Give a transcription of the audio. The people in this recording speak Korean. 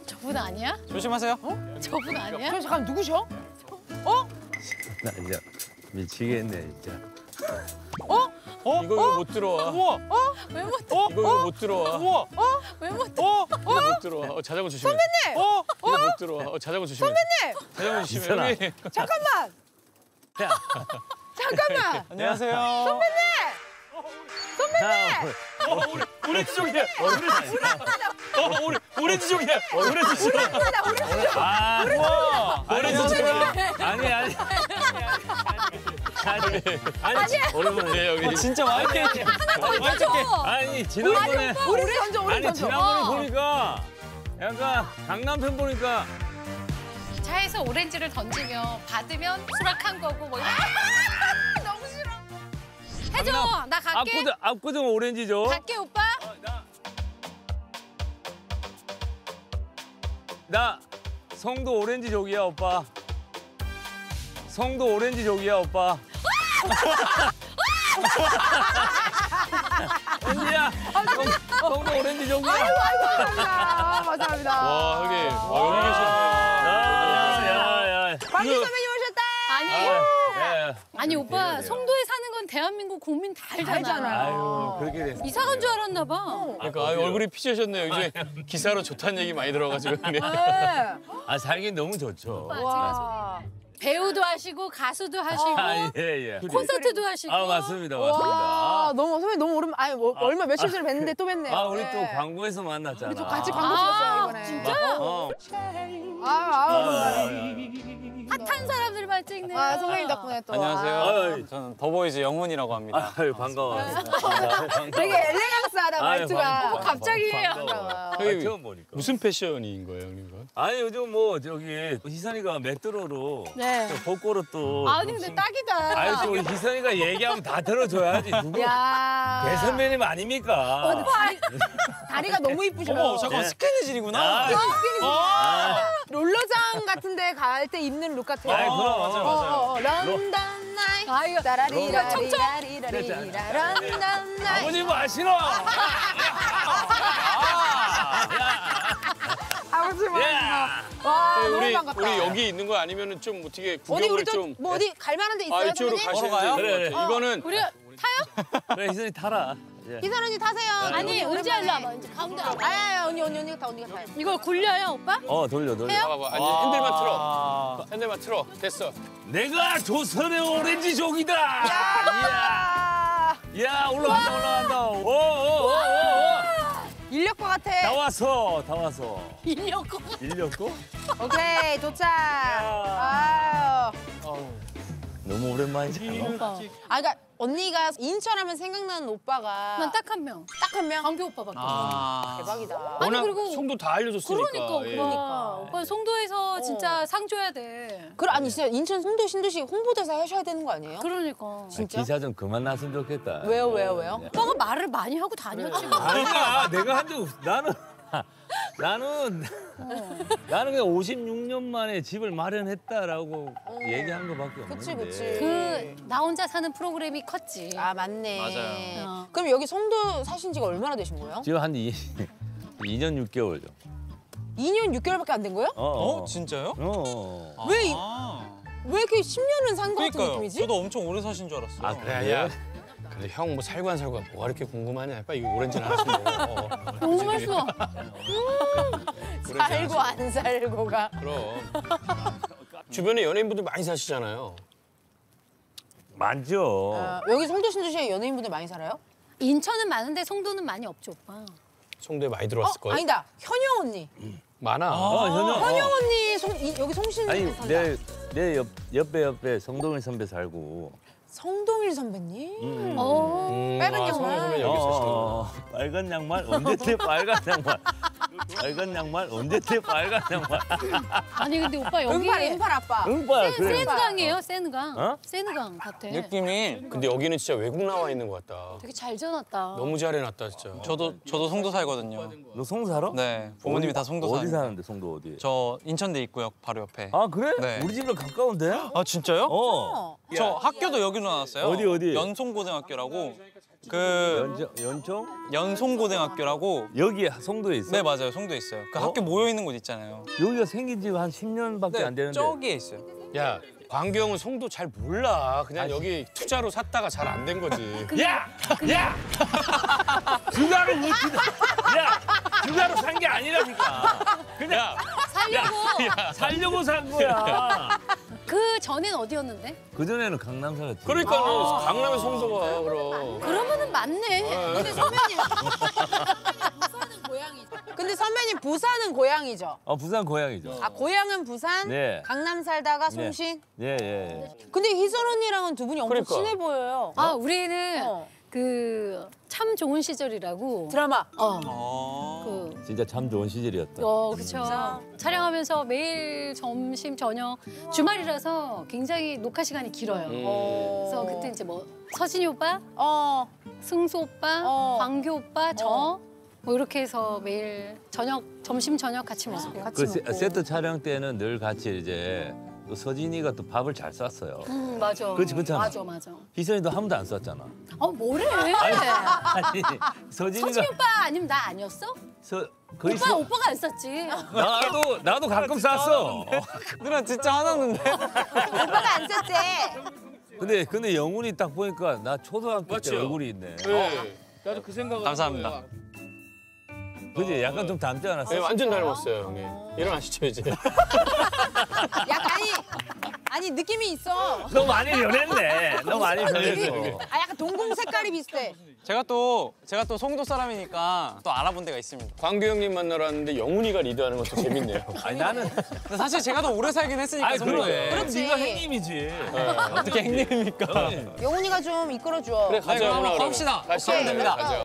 저분 아니야? 조심하세요. 저분 아니야? 저 잠깐 누구셔? 나 진짜 미치겠네 진짜. 이거 못 들어와. 우와. 왜 못? 이거 못 들어와. 우와. 왜 못? 이거 못 들어와. 자전거 조심해. 선배님! 이거 못 들어와. 자전거 조심해. 선배님! 자전거 조심해. 이선아. 여기. 잠깐만! 야, 잠깐만! 안녕하세요. 선배님! 오렌지족이야. 오렌지족이야. 오렌지족. 아, 우와. 오렌지족이야. 아니. 오랜만에 네, 여기. 진짜 많이 깼지. 아니 지난번에 우리 던져, 우리 아니 던져. 지난번에 보니까 약간 강남편 보니까 차에서 오렌지를 던지면 받으면 수락한 거고 뭐 이런. 너무 싫어. 해줘. 나 갈게. 압구정 오렌지죠. 갈게 오빠. 나 성도 오렌지족이야 오빠. 성도 오렌지족이야 오빠. 언니야. 성도 오렌지족이야. 감사합니다. 와, 여기. 여기 계시네. 야야야. 박진 선배님 오셨다! 아니. 아니 오빠 돼요. 송도에 사는 건 대한민국 국민 다 알잖아. 알잖아요. 아유 그렇게 돼. 이사 간 줄 알았나 봐. 그러니까 얼굴이 피지셨네요. 요즘에 기사로 좋다는 얘기 많이 들어가지고. 네. 아 살긴 너무 좋죠. 오빠 제가 와. 배우도 하시고 가수도 하시고 아 예. 콘서트도 하시고. 아 맞습니다. 와, 너무 선배님 너무 오랜만. 아니 뭐 얼마 며칠 전에 뵀는데 또 뵀네요. 아 우리 네. 또 광고에서 만났잖아. 우리 또 같이 광고 찍었어요 이번에. 진짜? 어. 핫한 사람들만 찍네. 아 선배님 덕분에 또. 안녕하세요. 아유. 저는 더보이즈 영훈이라고 합니다. 아유 반가워. 되게 엘레강스하다 말투가. 어머, 갑자기예요. 형님, 처음 보니까. 무슨 패션인 거예요, 형님? 아니 요즘 뭐 저기 희선이가 메트로로 네. 복고로 또. 아니 근데 딱이다. 아유 또 우리 희선이가 얘기하면 다 들어줘야지. 누구 야. 대선배님 아닙니까? 다리가 너무 이쁘셔요. 어머, 잠깐 네. 스키니진이구나. 아, 롤러장 같은데 갈 때 입는 룩 같아요. 아이, 그럼. 맞아요. 런던 나이. 아, 이거 따라리라리라리라리라 런던 나이. 아버님 아시노? 아버지 뭐. 야. 와 너무 우리 반갑다. 여기 있는 거 아니면은 좀 어떻게 어디 구경을 우리 좀. 뭐 어디 갈 만한 데 있어요? 이쪽으로 선배님? 가셔야 가요? 되는 것 그래, 같아요. 이거는 우리 타요? 그래 희선이 타라. 예. 희선 언니 타세요. 아니 은지 일로 와봐. 은지 가운데 와봐. 아야 언니가 타 언니가 타요. 이걸 굴려요 오빠? 돌려. 봐봐. 아니 핸들만 틀어. 핸들만 틀어. 됐어. 내가 조선의 오렌지족이다. 야. 야 올라간다. 오. 인력거 같아. 다 왔어. 인력거. 일렸고? 오케이 도착. 아유. 너무 오랜만이잖아. 오빠. 아 그러니까 언니가 인천 하면 생각나는 오빠가 난 딱 한 명. 딱 한 명. 광교 오빠밖에. 대박이다. 아니, 워낙 그리고- 송도 다 알려줬으니까. 그러니까. 오빠 송도에서 진짜 상 줘야 돼. 아니 진짜 인천 송도 신도시 홍보대사 하셔야 되는 거 아니에요? 그러니까. 진짜? 기사 좀 그만 났으면 좋겠다. 왜요? 오빠가 말을 많이 하고 다녔지. 뭐. 아니야, 내가 한 적 없어. 나는 그냥 56년 만에 집을 마련했다라고 얘기한 거밖에 없는데. 그치. 그 나 혼자 사는 프로그램이 컸지. 아 맞네. 맞아요. 그럼 여기 송도 사신 지가 얼마나 되신 거예요? 지금 한 2년 6개월죠. 2년 6개월밖에 안 된 거예요? 진짜요? 왜 아, 이렇게 10년은 산 거 같은 그러니까요. 느낌이지? 저도 엄청 오래 사신 줄 알았어요. 아, 그래? 야. 근데 형 뭐 살고 안 살고 뭐가 이렇게 궁금하냐? 빨리 이거 오렌지나 하나씩 먹어. 너무 맛있어. 살고 안 살고가. 그럼. 주변에 연예인분들 많이 사시잖아요. 많죠. 여기 송도 신도시에 연예인분들 많이 살아요? 인천은 많은데 송도는 많이 없죠 오빠. 송도에 많이 들어왔을 거예요. 아니다. 현영 언니. 많아. 현영 언니 여기 송신에 아니 산다. 내 옆에 성동일 선배 살고. 성동일 선배님. 빨간 아, 양말. 성현 선배 여기 있으시구나. 빨간 양말 언제 때 빨간 양말. 빨간 양말 언제 때 빨간 양말. 아니 근데 오빠 여기 응팔 아빠. 응빠야 그래. 세느강이에요 세느강. 어? 세느강 같아. 느낌이 근데 여기는 진짜 외국 나와 있는 것 같다. 되게 잘 지어놨다. 너무 잘해놨다 진짜. 저도 송도 살거든요. 너 송도 살아? 네, 부모님이 다 송도 어디 사는데. 사는데 송도 어디? 저 인천대 입구역 바로 옆에. 아 그래? 네. 우리 집이랑 가까운데? 아 진짜요? 어. 저 학교도 여기로 나왔어요. 어디? 연송고등학교라고. 그 연총? 연송고등학교라고. 여기 송도에 있어? 네 맞아요, 송도에 있어요. 그 학교 모여 있는 곳 있잖아요. 여기가 생긴 지 한 10년밖에 안 되는데. 저기에 있어요. 야, 광규형은 송도 잘 몰라. 그냥 여기 투자로 샀다가 잘 안 된 거지. 야! 야! 주가로 못 주다. 야! 주가로 산 게 아니라니까. 그냥 살려고. 살려고 산 거야. 그 전엔 어디였는데? 그전에는 강남 살았지. 그러니까는 강남의 송도가 그럼. 그러면은 맞네. 근데 선배님 근데 선배님 부산은 고향이죠? 부산 고향이죠. 아 고향은 부산, 네. 강남 살다가 송신. 예, 예. 근데 희선 언니랑은 두 분이 엄청 그러니까. 친해 보여요. 아 우리는 어. 그 참 좋은 시절이라고. 드라마. 그 진짜 참 좋은 시절이었다. 그렇죠. 촬영하면서 매일 점심 저녁 주말이라서 굉장히 녹화 시간이 길어요. 그래서 그때 이제 뭐 서진이 오빠, 승수 오빠, 광규 오빠, 저 뭐 이렇게 해서 매일 저녁 점심 저녁 같이 먹고. 그 세트 촬영 때는 늘 같이 이제 또 서진이가 또 밥을 잘 쌌어요. 맞아. 그렇잖아. 맞아. 희선이도 한 번도 안 쌌잖아. 뭐래? 아니, 서진이가 서진이 오빠 아니면 나 아니었어? 거의 오빠가 안 썼지. 나도 가끔 쌌어. 누나 진짜 화났는데. 오빠가 안 썼지. 근데 영훈이 딱 보니까 나 초등학교 때 맞죠? 얼굴이 있네. 네. 나도 그 생각을. 감사합니다. 그지? 약간 좀 닮지 않았어? 네, 완전 닮았어요, 형님. 일어나시죠, 이제. 약간 아니 느낌이 있어. 너 많이 변했네. 너 많이 변했어. 아 약간 동공 색깔이 비슷해. 제가 또 송도 사람이니까 또 알아본 데가 있습니다. 광규 형님 만나러 왔는데 영훈이가 리드하는 것도 재밌네요. 아니 나는 근데 사실 제가 더 오래 살긴 했으니까 송도에. 그렇지. 네가 형님이지. 어떻게 행님입니까? 영훈이가 좀 이끌어줘. 그래, 가자, 한번 영훈아. 가봅시다. 가시죠. 오케이. 됩니다. 가자.